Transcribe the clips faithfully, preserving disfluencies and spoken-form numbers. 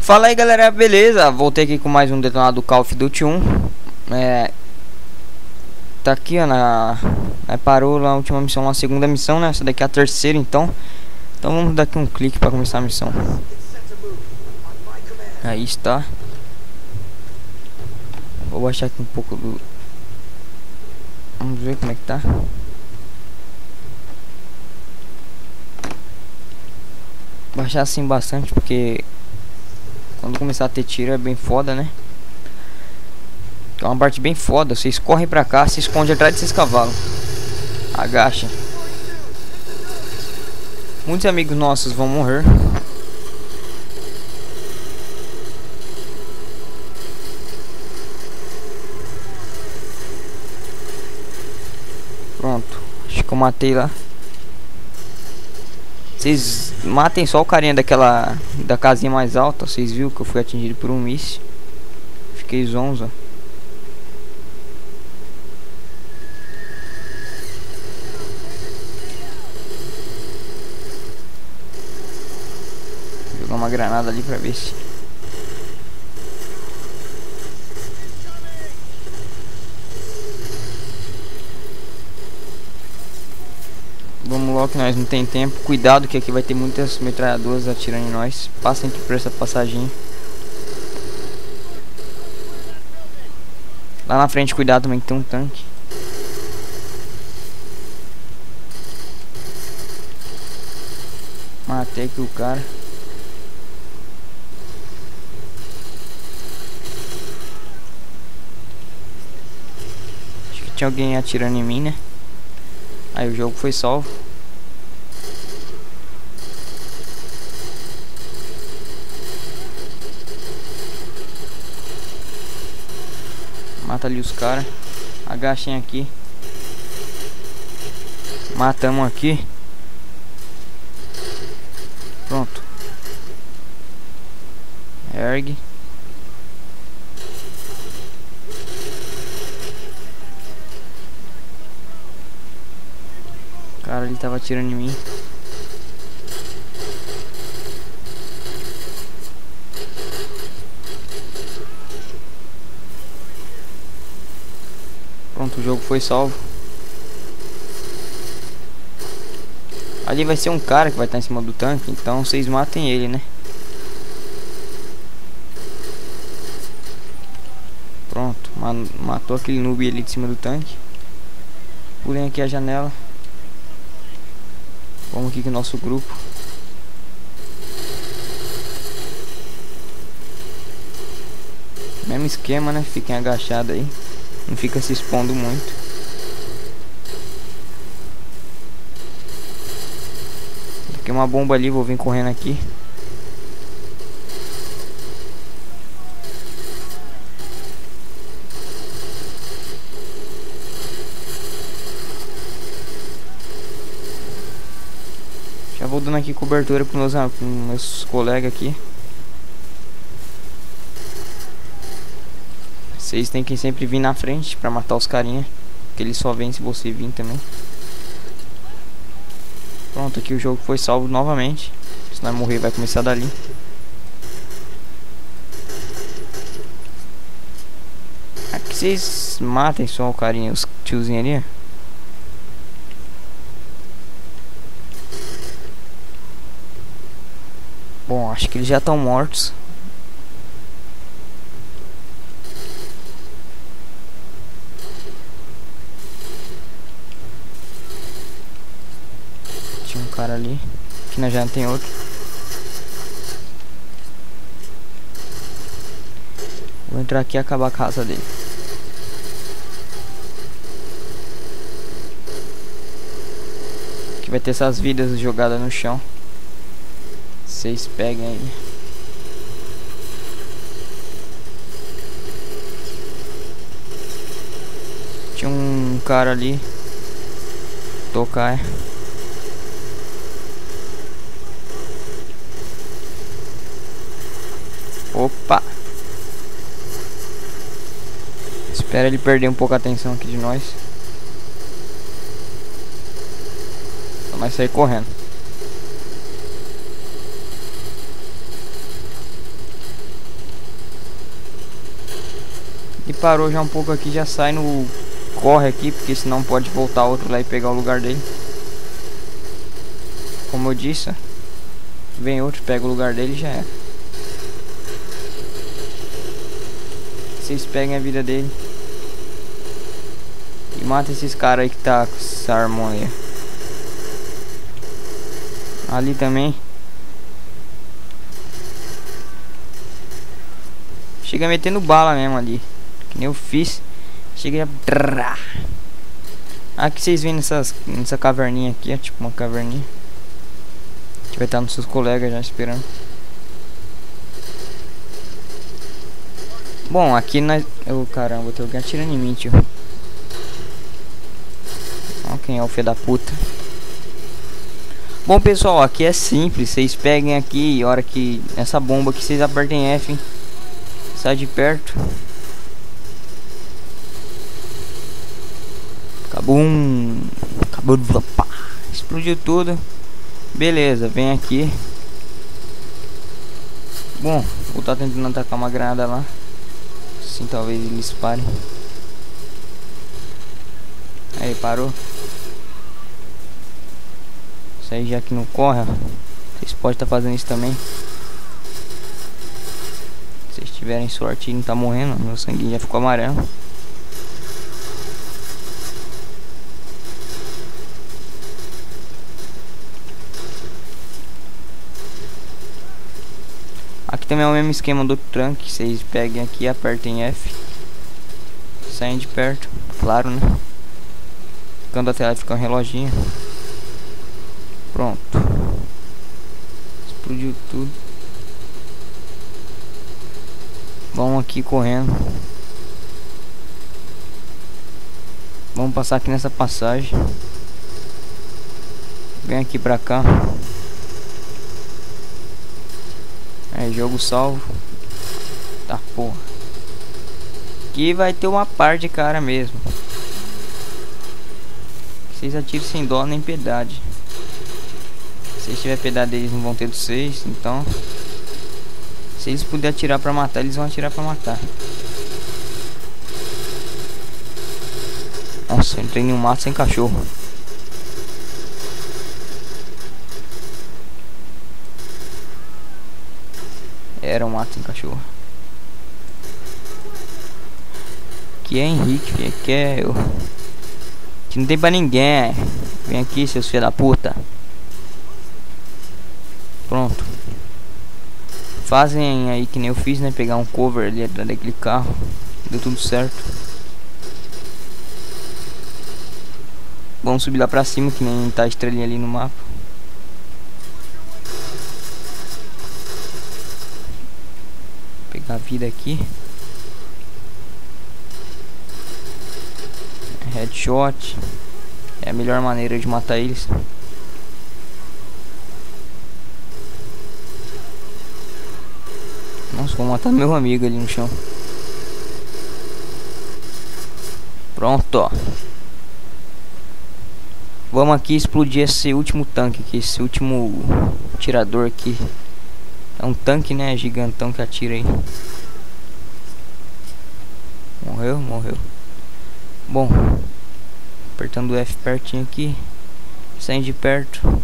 Fala aí galera, beleza? Voltei aqui com mais um detonado do Call of Duty um. É... Tá aqui ó, na... É, parou na última missão, na segunda missão, né? Essa daqui é a terceira então. Então vamos dar aqui um clique pra começar a missão. Aí está. Vou baixar aqui um pouco do... Vamos ver como é que tá. Baixar assim bastante porque quando começar a ter tiro é bem foda, né? É uma parte bem foda. Vocês correm pra cá, se esconde atrás desses cavalos. Agacha. Muitos amigos nossos vão morrer. Pronto. Acho que eu matei lá. Vocês matem só o carinha daquela... Da casinha mais alta. Vocês viram que eu fui atingido por um míssil. Fiquei zonza. Vou jogar uma granada ali pra ver se... Vamos logo que nós não tem tempo. Cuidado que aqui vai ter muitas metralhadoras atirando em nós. Passem aqui por essa passagem. Lá na frente cuidado também que tem um tanque. Matei aqui o cara. Acho que tinha alguém atirando em mim, né? Aí o jogo foi salvo. Mata ali os caras. Agachem aqui. Matamos aqui. Pronto. Ergue. O cara ali tava atirando em mim. Pronto, o jogo foi salvo. Ali vai ser um cara que vai estar em cima do tanque, então vocês matem ele, né? Pronto, matou aquele noob ali de cima do tanque. Pulem aqui a janela. Vamos aqui com o nosso grupo. Mesmo esquema, né? Fiquem agachados aí. Não fica se expondo muito. Tem uma bomba ali, vou vir correndo aqui. Já vou dando aqui cobertura para meus, pros meus colegas aqui. Vocês têm que sempre vir na frente para matar os carinha, porque eles só vêm se você vir também. Pronto, aqui o jogo foi salvo novamente. Se não morrer vai começar dali. Aqui vocês matem só o carinha, os tiozinhos ali. Bom, acho que eles já estão mortos. Tinha um cara ali. Aqui na janela tem outro. Vou entrar aqui e acabar a casa dele. Aqui vai ter essas vidas jogadas no chão. Vocês peguem aí. Tinha um cara ali. Tocar. Opa. Espera ele perder um pouco a atenção aqui de nós. Então vai sair correndo. E parou já um pouco aqui, já sai no... Corre aqui, porque senão pode voltar outro lá e pegar o lugar dele. Como eu disse, ó. Vem outro, pega o lugar dele e já é. Vocês peguem a vida dele. E mata esses caras aí que tá com essa arma aí. Ali também. Chega metendo bala mesmo ali. Que nem eu fiz. Chega a... Aqui vocês veem nessas, nessa caverninha aqui, é tipo uma caverninha. Que vai estar nos seus colegas já esperando. Bom, aqui nós... Oh, caramba, tem alguém atirando em mim, tio. Olha quem é o filho da puta. Bom, pessoal, aqui é simples. Vocês peguem aqui e a hora que... Essa bomba aqui, vocês apertem F, hein? Sai de perto. Acabou um... Acabou de... Opa, explodiu tudo. Beleza, vem aqui. Bom, vou estar tentando atacar uma granada lá. Assim talvez eles parem. Aí, parou. Isso aí já que não corre, ó. Vocês podem estar fazendo isso também. Se vocês tiverem sorte e não tá morrendo, meu sangue já ficou amarelo. Aqui também é o mesmo esquema do trunk. Vocês peguem aqui, apertem F. Saem de perto, claro, né? Quando a tela fica um reloginho. Pronto. Explodiu tudo. Vamos aqui correndo. Vamos passar aqui nessa passagem. Vem aqui pra cá. É, jogo salvo. Tá, porra. Aqui vai ter uma par de cara mesmo. Vocês atiram sem dó nem piedade. Se eles tiver piedade, eles não vão ter dos seis. Então, se eles puderem atirar pra matar, eles vão atirar pra matar. Nossa, eu entrei em um mato sem cachorro. Era um mato sem cachorro. Que é Henrique, que é eu. Que não tem pra ninguém. Vem aqui, seus filhos da puta. Pronto. Fazem aí que nem eu fiz, né? Pegar um cover ali atrás daquele carro. Deu tudo certo. Vamos subir lá pra cima, que nem tá a estrelinha ali no mapa. Pegar a vida aqui. Headshot. É a melhor maneira de matar eles. Nossa, vou matar meu amigo ali no chão. Pronto, ó. Vamos aqui explodir esse último tanque aqui. Esse último tirador aqui. É um tanque, né? Gigantão que atira aí. Morreu? Morreu. Bom. Apertando o F pertinho aqui. Saindo de perto.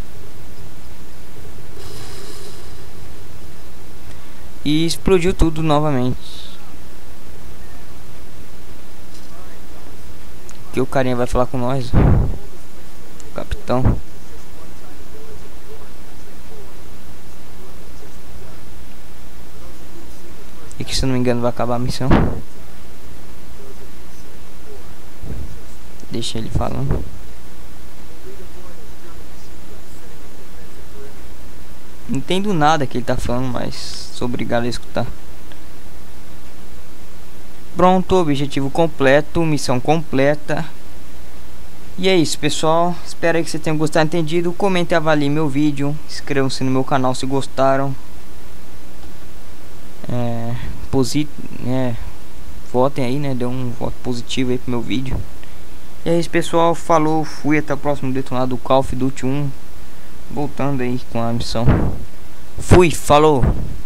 E explodiu tudo novamente. Que o carinha vai falar com nós. O capitão. E que, se eu não me engano, vai acabar a missão. Deixa ele falando. Não entendo nada que ele tá falando, mas sou obrigado a escutar. Pronto, objetivo completo, missão completa. E é isso, pessoal. Espero que vocês tenham gostado, entendido. Comentem e avaliem meu vídeo. Inscrevam-se no meu canal se gostaram. É, posit é, votem aí, né? Dê um voto positivo aí pro meu vídeo. E é isso, pessoal. Falou, fui, até o próximo detonado do Call of Duty um. Voltando aí com a missão. Fui, falou.